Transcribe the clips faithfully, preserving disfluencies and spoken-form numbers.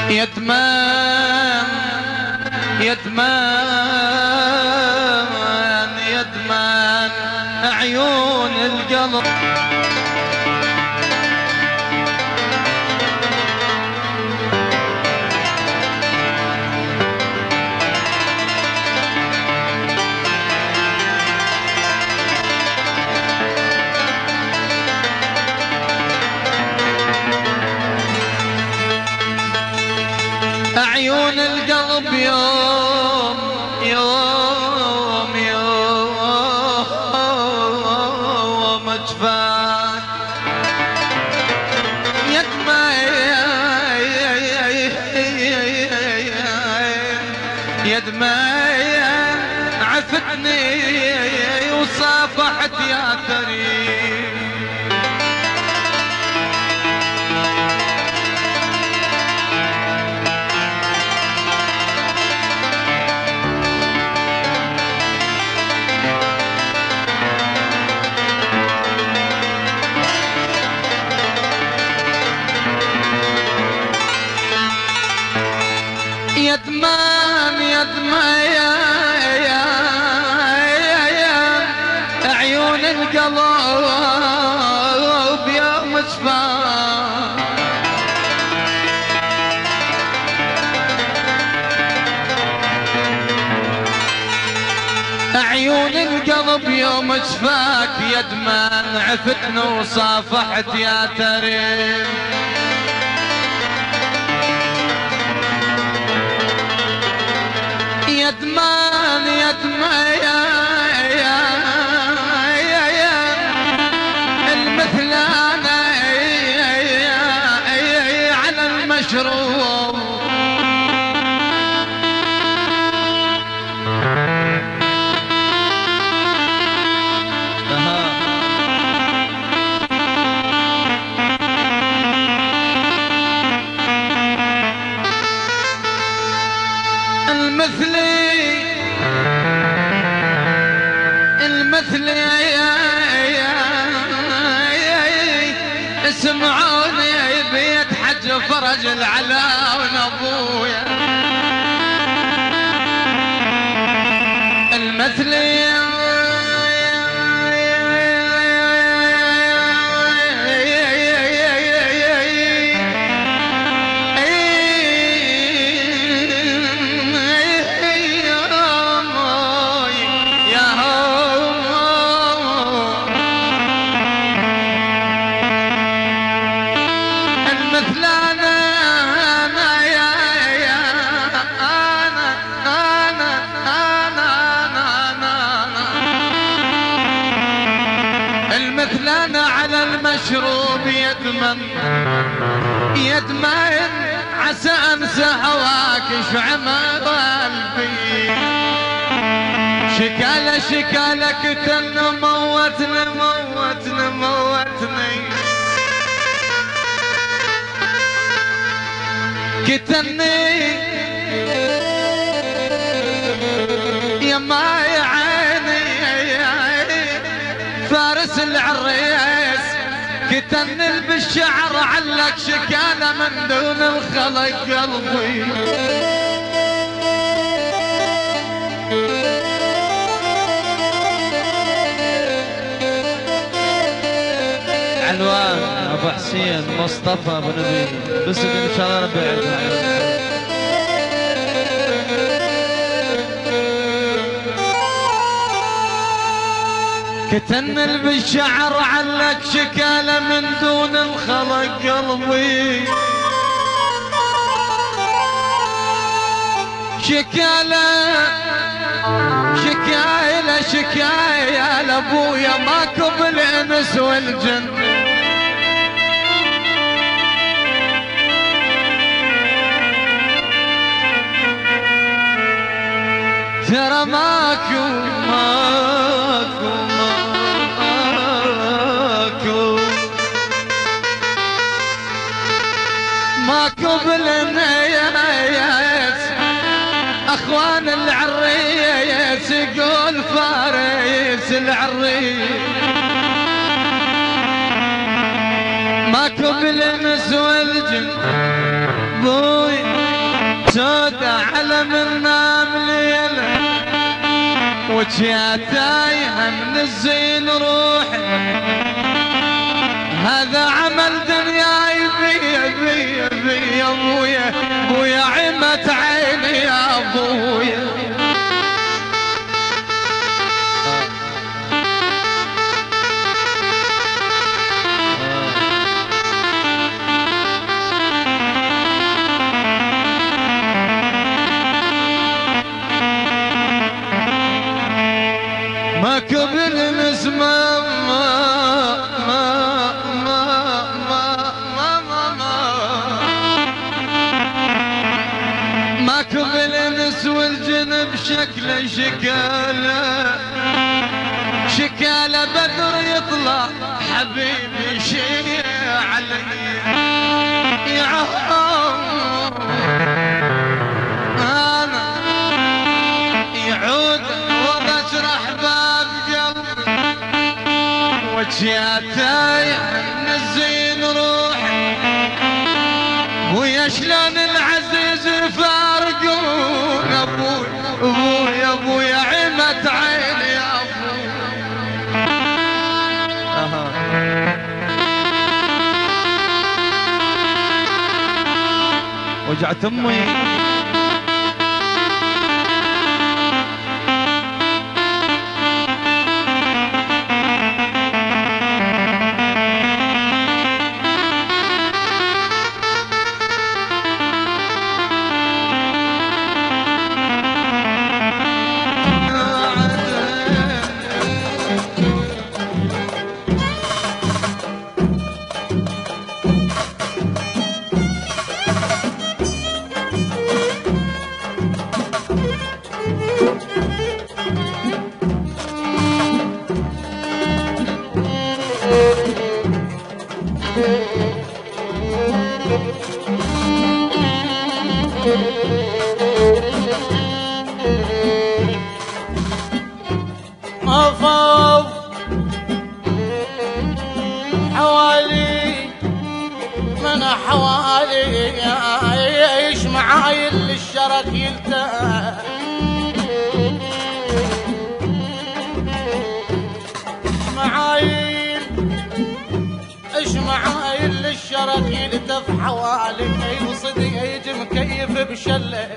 يدمان يدمان يدمان عيون القلب عيون القلب يوم يوم يوم جفاك يدمين عفتني وصافحت يا كريم يدمان يدمان عيون القلب يوم جفاك عيون القلب يوم جفاك يدمان عفتنا وصافحت يا تريم يدمان يدمان المثلانة على المشروب المثلي المثلي اسمعوني بيت حج فرج العلا ونبويا المثلي المثلنا على المشروب يدمن يدمن عسى انسى هواك شعمة قلبي شكالة شكالة كتن موتني موتني موتني كتني يا ما يا عيني فارس العريس كتنل بالشعر علق شكالة من دون الخلق قلبي علوان ابو حسين مصطفى ابو نبي بس ان شاء الله ربي يعيدها كتنل بالشعر علق شكالة من دون الخلق قلبي شكالة شكايلة شكاية لابويا ماكو بالانس والجن ترى ماكو ماكو ماكو ماكو بالنياس اخوان العريس يقول فارس العريس ماكو بالانس والجن بوي سودة على من نام ليلة وجيا تايهة من الزين روحي هذا عمل دنيا يبي يبي يبي يا ابويا ابويا عمت عيني يا ابويا ما قبل نسمع ما ما ما ما ما ما ما ما قبل نسوى الجنب شكله شكاله شكاله بدر يطلع حبيبي شي علي يا عم انا يعود وبشرح باب قلبي وجهي تايه من الزين روحي ويا شلون العزيز فارقون ابوي ابوي ابوي عمت عيني يا ابوي وجعت امي أفاض حوالي من حوالي يعيش معاي اللي الشرك يلتقى معاي ايش معاي اللي الشرك يلتف حوالي وصدق يجي مكيف بشله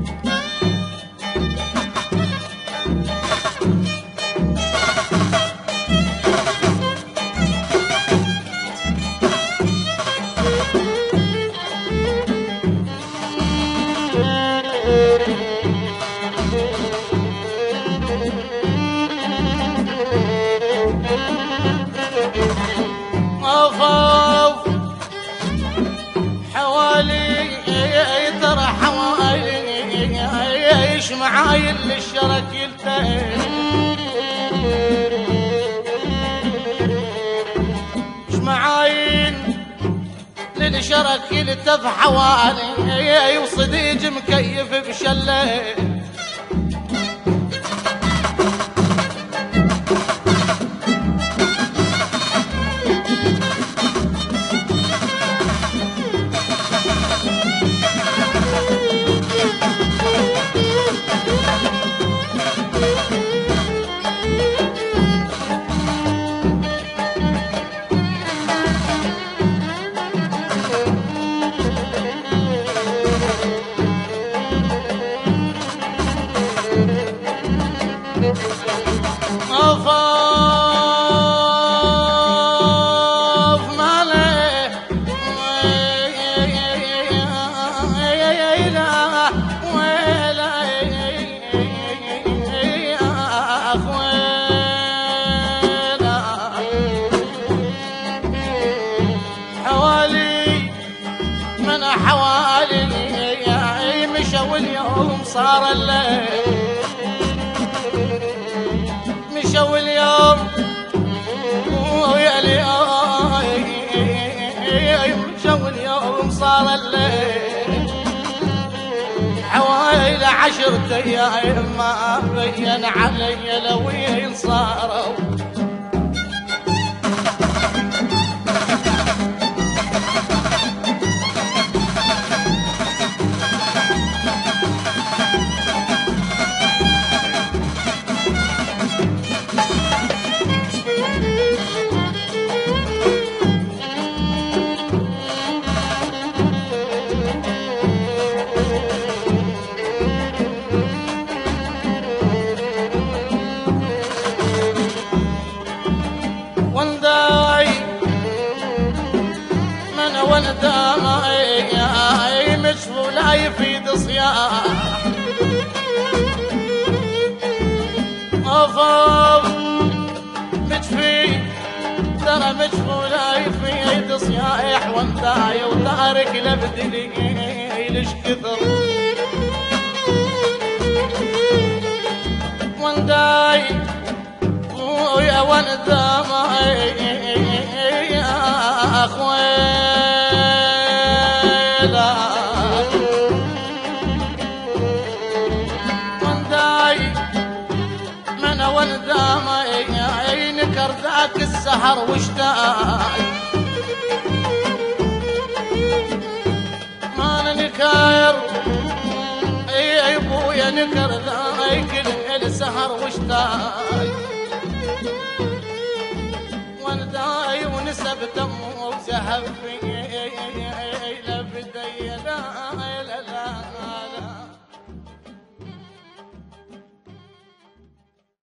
أفاض حوالي ترى حوالي ايش معاي اللي الشرك يلتقي ايش معاي للشرك يلتف حوالي وصديج مكيف بشله صار الليل مشوا اليوم ويا اليوم مشوا اليوم صار الليل حوالي عشرة ايام ما بين علي لو ينصاروا ترى مشغولة في تصياح وانتاي وتارك لبدلي ليش كثر وانتاي ويا وانتاي يا اخويلا وانتاي من وانتاي نكر ذاك السحر واشتاي ما نكاير اي ابويا نكر ذاك السحر واشتاي وانداي ونسب دمه وزحف في لبدي